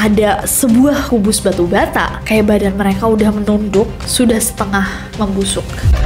ada sebuah kubus batu bata. Kayak badan mereka udah menunduk, sudah setengah membusuk.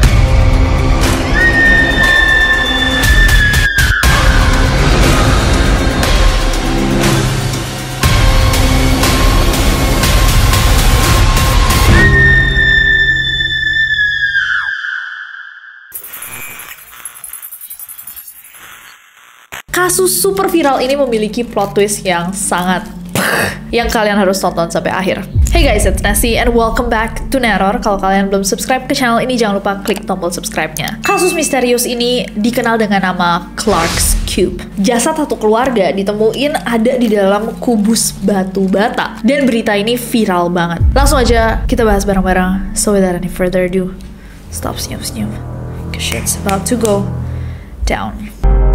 Kasus super viral ini memiliki plot twist yang sangat yang kalian harus tonton sampai akhir. Hey guys, it's Nessie and welcome back to Neror. Kalau kalian belum subscribe ke channel ini, jangan lupa klik tombol subscribe-nya. Kasus misterius ini dikenal dengan nama Clark's Cube. Jasad satu keluarga ditemuin ada di dalam kubus batu bata. Dan berita ini viral banget. Langsung aja kita bahas bareng-bareng. So without any further ado, stop senyum-senyum, cause shit's about to go down.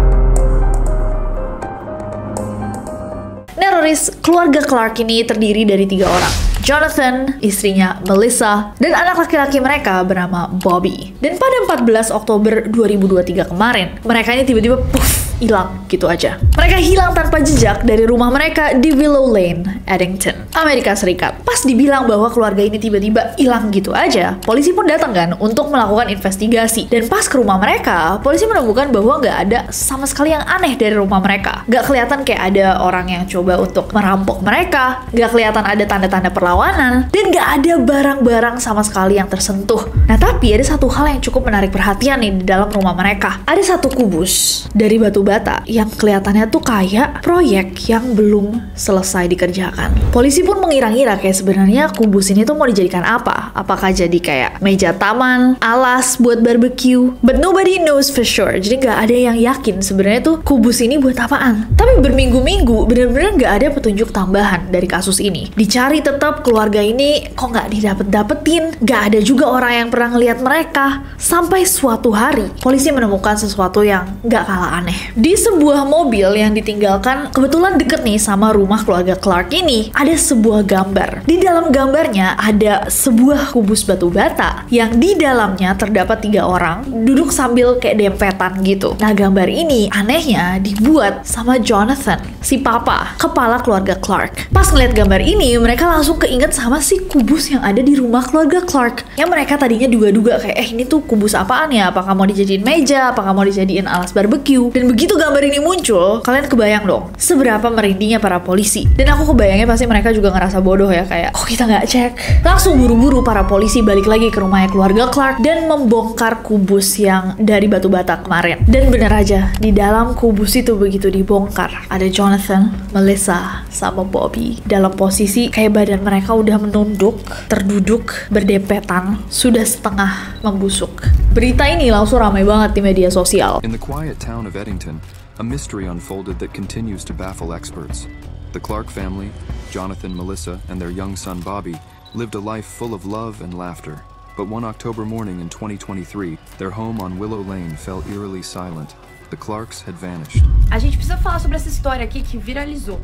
Neroris, keluarga Clark ini terdiri dari 3 orang. Jonathan, istrinya Melissa, dan anak laki-laki mereka bernama Bobby. Dan pada 14 Oktober 2023 kemarin, mereka ini tiba-tiba hilang gitu aja. Mereka hilang tanpa jejak dari rumah mereka di Willow Lane, Eddington, Amerika Serikat. Pas dibilang bahwa keluarga ini tiba-tiba hilang gitu aja, polisi pun datang kan untuk melakukan investigasi. Dan pas ke rumah mereka, polisi menemukan bahwa nggak ada sama sekali yang aneh dari rumah mereka. Nggak kelihatan kayak ada orang yang coba untuk merampok mereka, nggak kelihatan ada tanda-tanda perlawanan, dan nggak ada barang-barang sama sekali yang tersentuh. Nah tapi ada satu hal yang cukup menarik perhatian nih di dalam rumah mereka. Ada satu kubus dari batu bata yang kelihatannya tuh kayak proyek yang belum selesai dikerjakan. Polisi pun mengira-ngira kayak sebenarnya kubus ini tuh mau dijadikan apa? Apakah jadi kayak meja taman, alas buat barbecue? But nobody knows for sure. Jadi nggak ada yang yakin sebenarnya tuh kubus ini buat apaan. Tapi berminggu-minggu bener-bener nggak ada petunjuk tambahan dari kasus ini. Dicari tetap keluarga ini kok nggak didapet-dapetin. Nggak ada juga orang yang pernah ngeliat mereka. Sampai suatu hari polisi menemukan sesuatu yang nggak kalah aneh. Di sebuah mobil yang ditinggalkan kebetulan deket nih sama rumah keluarga Clark ini, ada sebuah gambar. Di dalam gambarnya ada sebuah kubus batu bata yang di dalamnya terdapat 3 orang duduk sambil kayak dempetan gitu. Nah gambar ini anehnya dibuat sama Jonathan, si papa, kepala keluarga Clark. Pas ngeliat gambar ini, mereka langsung keinget sama si kubus yang ada di rumah keluarga Clark. Yang mereka tadinya duga-duga kayak ini tuh kubus apaan ya? Apakah mau dijadiin meja? Apakah mau dijadiin alas barbecue? Dan begitu gambar ini muncul, kalian kebayang dong seberapa merindingnya para polisi. Dan aku kebayangnya pasti mereka juga ngerasa bodoh ya, kayak kok kita nggak cek. Langsung buru-buru para polisi balik lagi ke rumahnya keluarga Clark dan membongkar kubus yang dari batu bata kemarin. Dan bener aja, di dalam kubus itu begitu dibongkar, ada Jonathan, Melissa, sama Bobby dalam posisi kayak badan mereka udah menunduk, terduduk, berdempetan, sudah setengah membusuk. Berita ini langsung ramai banget di media sosial. In the quiet town of Eddington, a mystery unfolded that continues to baffle experts. The Clark family, Jonathan, Melissa, and their young son Bobby, lived a life full of love and laughter. But one October morning in 2023, their home on Willow Lane fell eerily silent. The Clarks had vanished. A gente precisa falar sobre essa história aqui que viralizou.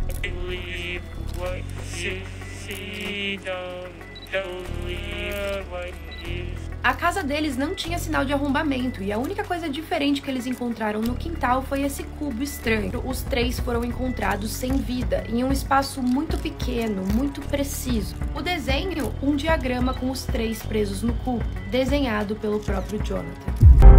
A casa deles não tinha sinal de arrombamento e a única coisa diferente que eles encontraram no quintal foi esse cubo estranho. Os 3 foram encontrados sem vida, em um espaço muito pequeno, muito preciso. O desenho, um diagrama com os 3 presos no cubo, desenhado pelo próprio Jonathan.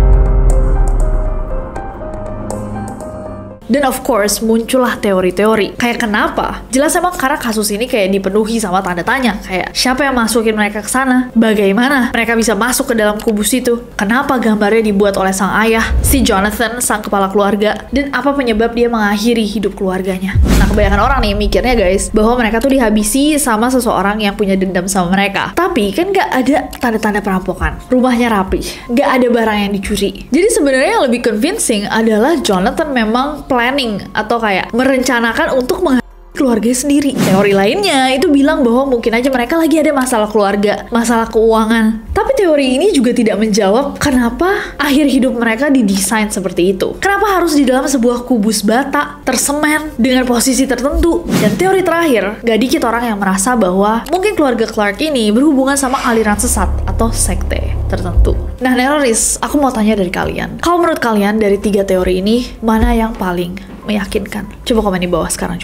Dan of course muncullah teori-teori. Kayak kenapa? Jelas emang karena kasus ini kayak dipenuhi sama tanda tanya. Kayak siapa yang masukin mereka ke sana? Bagaimana mereka bisa masuk ke dalam kubus itu? Kenapa gambarnya dibuat oleh sang ayah, si Jonathan, sang kepala keluarga? Dan apa penyebab dia mengakhiri hidup keluarganya? Nah kebanyakan orang nih mikirnya guys, bahwa mereka tuh dihabisi sama seseorang yang punya dendam sama mereka. Tapi kan gak ada tanda-tanda perampokan. Rumahnya rapi, gak ada barang yang dicuri. Jadi sebenarnya yang lebih convincing adalah Jonathan memang planning atau kayak merencanakan untuk keluarga sendiri. Teori lainnya itu bilang bahwa mungkin aja mereka lagi ada masalah keluarga, masalah keuangan. Tapi teori ini juga tidak menjawab kenapa akhir hidup mereka didesain seperti itu. Kenapa harus di dalam sebuah kubus bata, tersemen, dengan posisi tertentu. Dan teori terakhir, gak dikit orang yang merasa bahwa mungkin keluarga Clark ini berhubungan sama aliran sesat atau sekte tertentu. Nah Neroris, aku mau tanya dari kalian. Kalau menurut kalian dari 3 teori ini, mana yang paling meyakinkan? Coba komen di bawah sekarang juga. Karena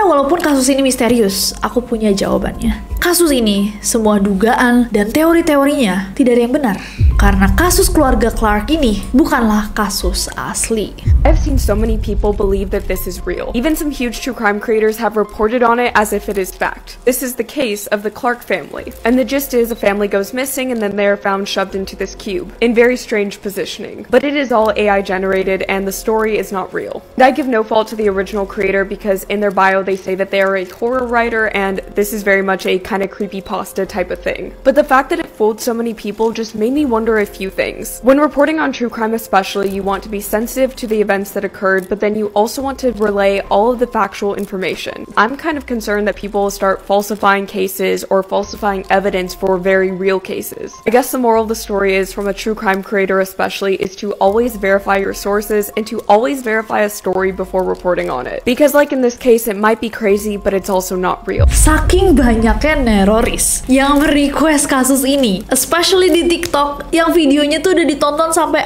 Karena walaupun kasus ini misterius, aku punya jawabannya. Kasus ini, semua dugaan dan teori-teorinya tidak ada yang benar. Karena kasus keluarga Clark ini bukanlah kasus asli. I've seen so many people believe that this is real. Even some huge true crime creators have reported on it as if it is fact. This is the case of the Clark family. And the gist is a family goes missing and then they are found shoved into this cube in very strange positioning. But it is all AI generated and the story is not real. And I give no fault to the original creator because in their bio they say that they are a horror writer and this is very much a kind of creepypasta type of thing. But the fact that it fooled so many people just made me wonder a few things. When reporting on true crime especially, you want to be sensitive to the events that occurred, but then you also want to relay all of the factual information. I'm kind of concerned that people will start falsifying cases or falsifying evidence for very real cases. I guess the moral of the story is, from a true crime creator especially, is to always verify your sources and to always verify a story before reporting on it. Because like in this case, it might be crazy, but it's also not real. Saking banyaknya neroris yang merequest kasus ini, especially di TikTok, yang videonya tuh udah ditonton sampai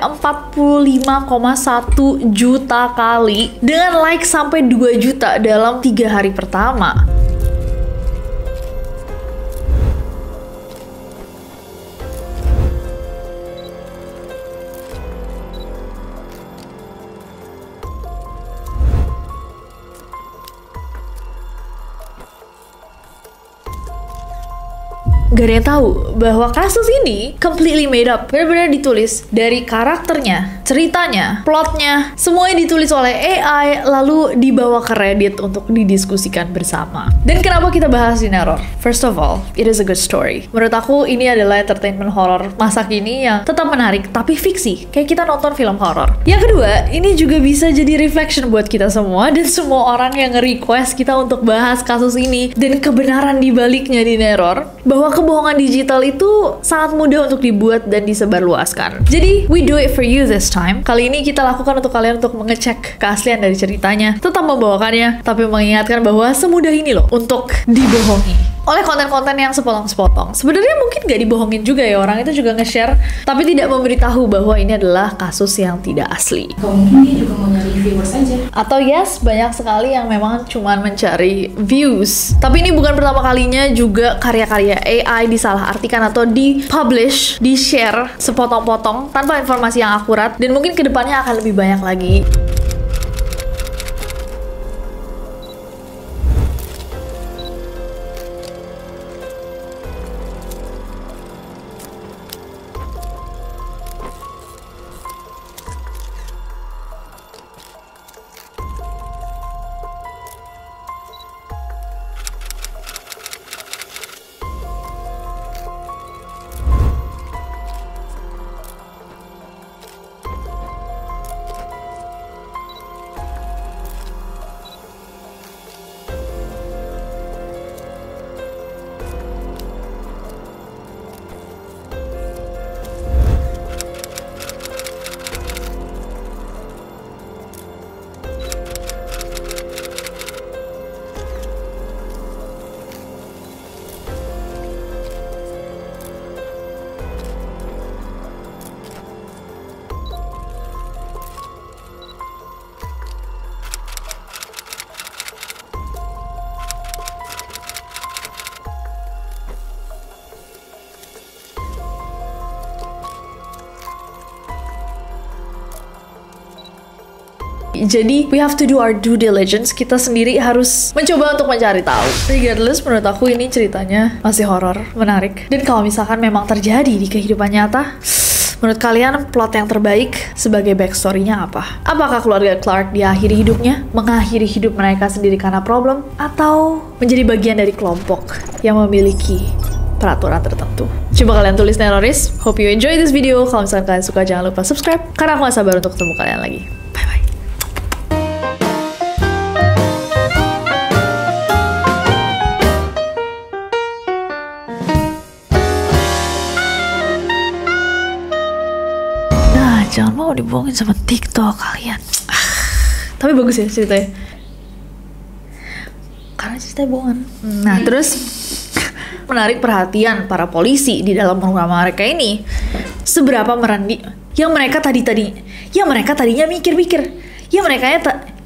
45,1 juta kali dengan like sampai 2 juta dalam 3 hari pertama. Gak ada yang tahu bahwa kasus ini completely made up, benar-benar ditulis dari karakternya, ceritanya, plotnya, semuanya ditulis oleh AI lalu dibawa ke Reddit untuk didiskusikan bersama. Dan kenapa kita bahas di Neror? First of all, it is a good story. Menurut aku ini adalah entertainment horror masa kini yang tetap menarik tapi fiksi, kayak kita nonton film horror. Yang kedua, ini juga bisa jadi reflection buat kita semua dan semua orang yang nge-request kita untuk bahas kasus ini dan kebenaran dibaliknya di Neror, bahwa kebohongan digital itu sangat mudah untuk dibuat dan disebarluaskan. Jadi, we do it for you this time. Kali ini kita lakukan untuk kalian untuk mengecek keaslian dari ceritanya, tetap membawakannya, tapi mengingatkan bahwa semudah ini loh untuk dibohongi oleh konten-konten yang sepotong-sepotong. Sebenarnya mungkin gak dibohongin juga ya, orang itu juga nge-share, tapi tidak memberitahu bahwa ini adalah kasus yang tidak asli. Atau mungkin dia juga mau nyari viewers aja. Atau yes, banyak sekali yang memang cuman mencari views. Tapi ini bukan pertama kalinya juga karya-karya AI disalahartikan atau dipublish, di-share sepotong-potong tanpa informasi yang akurat, dan mungkin kedepannya akan lebih banyak lagi. Jadi, we have to do our due diligence. Kita sendiri harus mencoba untuk mencari tahu. Regardless, menurut aku ini ceritanya masih horor, menarik. Dan kalau misalkan memang terjadi di kehidupan nyata, menurut kalian plot yang terbaik sebagai backstory-nya apa? Apakah keluarga Clark diakhiri hidupnya, mengakhiri hidup mereka sendiri karena problem, atau menjadi bagian dari kelompok yang memiliki peraturan tertentu? Coba kalian tulis Neroris. Hope you enjoy this video. Kalau misalkan kalian suka, jangan lupa subscribe, karena aku gak sabar untuk ketemu kalian lagi. Bye-bye. Jangan mau dibohongin sama TikTok kalian. Tapi bagus ya ceritanya, karena ceritanya bohongan. Nah, terus menarik perhatian para polisi di dalam rumah mereka ini. Seberapa mereka tadinya mikir-mikir.